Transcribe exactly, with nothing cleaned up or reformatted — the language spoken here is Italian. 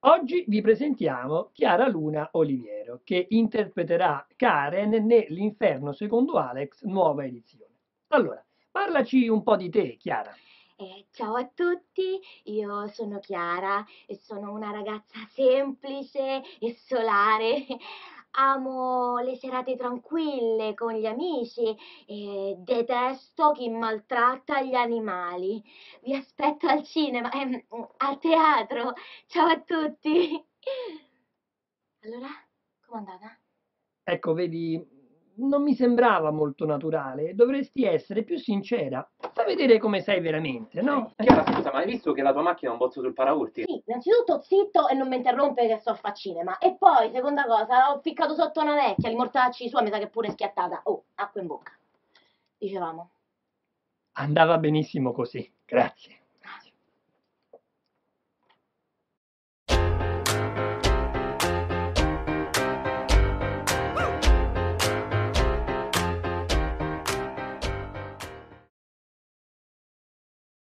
Oggi vi presentiamo Chiara Luna Oliviero, che interpreterà Karen nell'Inferno secondo Alex, nuova edizione. Allora, parlaci un po' di te, Chiara. Eh, ciao a tutti, io sono Chiara e sono una ragazza semplice e solare. Amo le serate tranquille con gli amici e detesto chi maltratta gli animali. Vi aspetto al cinema, ehm, al teatro. Ciao a tutti. Allora, com'è andata? Ecco, vedi, non mi sembrava molto naturale, dovresti essere più sincera. Fai vedere come sei veramente, Eh, no? Eh, Chiara, scusa, ma hai visto che la tua macchina ha un bozzo sul paraurti? Sì, innanzitutto zitto e non mi interrompe che sto a fa cinema. E poi, seconda cosa, l'ho ficcato sotto una vecchia, li mortacci sua, mi sa che è pure schiattata. Oh, acqua in bocca. Dicevamo. andava benissimo così, grazie.